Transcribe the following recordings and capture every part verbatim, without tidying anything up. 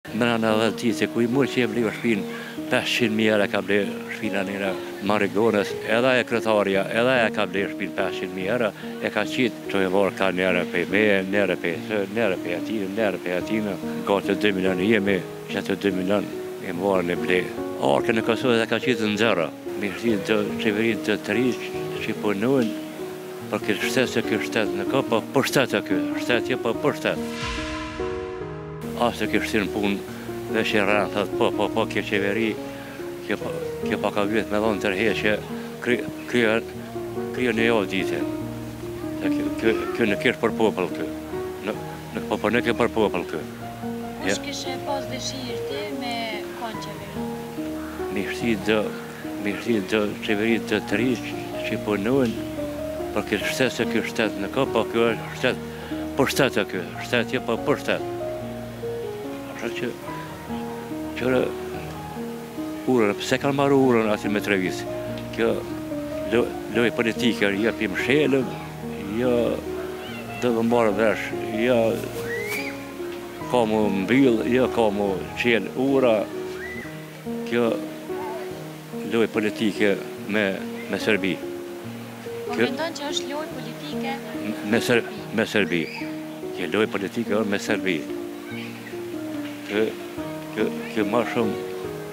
Mëna dhe ti se ku i mërë që e vli shpinë pesëqind mijë euro ka ble shpina njëra Marigonës, edhe e kretaria, edhe e ka ble shpinë pesëqind mijë euro, e ka qitë që e varë ka njëre pe me, njëre pe së, njëre pe atinë, njëre pe atinë, ka të dy milion jemi, që të dy milion e më varën e ble. Arke në Kosovë dhe ka qitë në zera, me shtinë të qeverit të të rishë që i punojnë, për këtë shtetë se këtë shtetë në ka, për për shtetë e këtë, shtetë je për për shtetë. Asë të këtë shtinë punë, dhe që rranë, thëtë, po, po, po, kjo qeveri, kjo, kjo pa ka vjetë me dhonë tërheqe, kryo, kryo një javë dite. Kjo, kjo në kështë për popël kë, në, në, po, po në kjo për popël kë. Kush kështë pas dëshirë ti me konë qeveri? Mi shti dhe, mi shti dhe qeverit të të rishë që i punojnë, për këtë shtetë se kjo shtetë në ka, po kjo është shtetë, për shtetë e kjo, shtetë je për për shtetë. Ashtë që, qërë urën, pëse kanë marrë urën ati me trevisë. Kjo loj politike, ja pim shelëm, ja dhe dhe marrë vesh, ja ka mu mbyllë, ja ka mu qenë ura. Kjo loj politike me, me Serbi. Po mendon që është loj politike me, ser, me Serbi. Kjo loj politike është me Serbi. Kjo, kjo, kjo ma shumë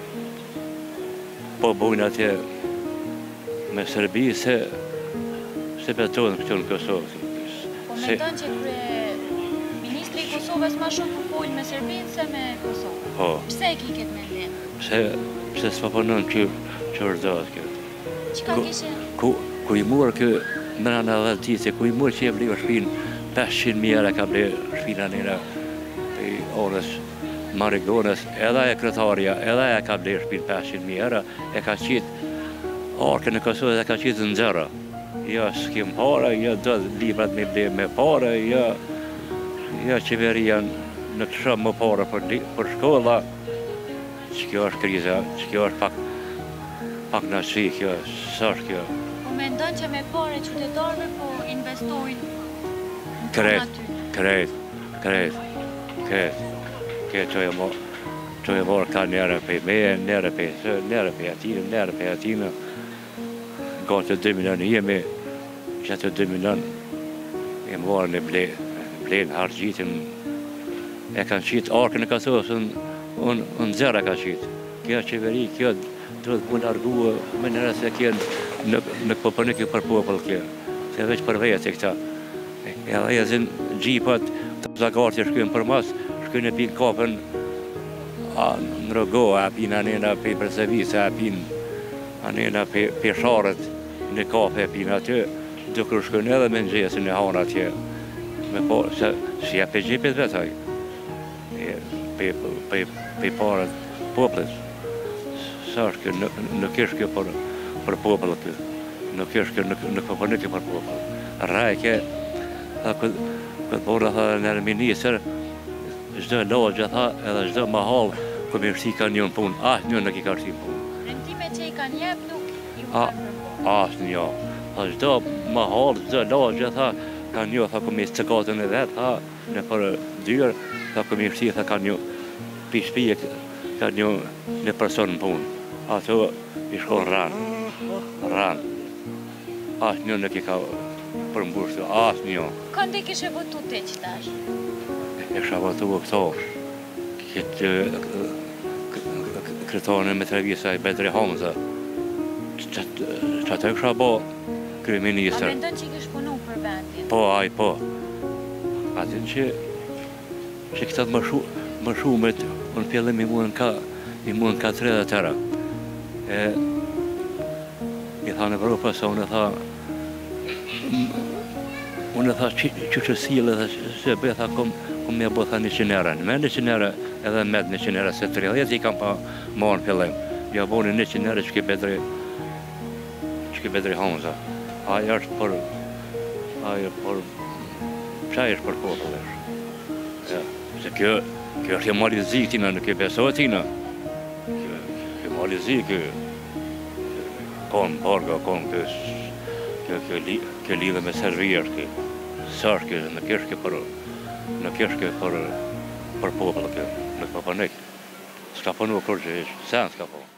po bujnë atje me Serbi se se betonë këtu në Kosovë. Po mendon që Ministri i Kosovës ma shumë po folë me Serbinë se me Kosovë? Po. Pse e ki këtë mendim? Pse, pse s'pa punon që që është dhëtë kjo. Qka kishe? Ku, ku i murë kjo mëna në dhe ti, se ku i murë që e ble shpinë pesëqind mijë euro ka ble shpina njëra pe orës Marigonës, edhe e kretaria, edhe e ka ble shpinë pesëqind mijë euro, e ka qitë arke në Kosovë dhe ka qitë në zera. Ja s'kim pare, ja do librat me ble me pare, ja, ja qeveria në të shumë më pare për, për shkolla, që kjo është kriza, që kjo është pak, pak në shi, kjo, së është kjo. Po mendon që me pare qytetarëve po investojnë në Kret, kret, kret, kret. Kjo që e mo, që e morë ka njëre pe me, njëre pe së, njëre pe atinë, njëre pe atinë. Ka të dy milion jemi, që të dy milion e më varën e ble, blenë hargjitin. E kanë qitë arkën e Kosovës, unë në zera ka qitë. Kjo qeveri, kjo duhet më largu, me njëra se kjo në pëpërnik për popël kjo. Se veç për vejet e këta. Edhe e zinë gjipat, të zagartë që shkujnë për mas, shkujnë e pinë kapën në rëgo, a pinë anena pe Brzevice, a pinë anena pe sharët në kape e pinë aty, duke shkujnë edhe me në gjesën e hanë atje. Me po, se si ja pe gjipit vetaj. Pe, pe, pe parët poplit. Sa është kjo, nuk është kjo për, për poplit kjo. Nuk është kjo, nuk, nuk për nuk për poplit. Rajke, tha këtë, këtë borë, tha në minister, çdo lagje, tha, edhe çdo mahal, ku me shti ka njën punë, ah, njën nuk i ka shti punë. Rëndime që i kanë jep, nuk i u kanë punë. As një, tha, çdo mahal, çdo lagje, tha, ka një, tha, ku me cekatën e vetë, tha, në për dyrë, tha, ku me shti, tha, ka një, pishpije, ka një, një person në punë. Ato i shkon ranë, ranë. As një nuk i ka përmbushtu, as një. Këndi kishe votu te që tash? E shka votu këto, këtë kretarën me Trevisa i Bedri Hamza, që ato e kësha bo kryeministër. A mendon që i kish punu për vendin? Po, aj, po. Atin që, që këtat më, shu, më shumet, unë pjellim i mund ka, i mund ka tre dhe tëra. E, i tha në Evropa, sa unë e tha, unë e tha që që sile dhe se be, tha, kom, kom me bo, tha, një qinera, në me një qinera, edhe med një qinera, se të rrëdhjet i kam pa marë në pjellim. Ja bo një një qinera që ki Bedri, që ki Bedri Hamza. Aja është për, aja për, qaj është për popullesh. Ja, se kjo, kjo është malizi tina, nuk e beso tina. Kjo, kjo malizi, kjo, konë barga, konë kjo, kjo, kjo, li, kjo lidhe me servir, kjo, sërë kjo, nuk është kjo për, nuk është kjo për, për popull kjo, nuk për për nekë. S'ka punu kur gjë, sen s'ka punu.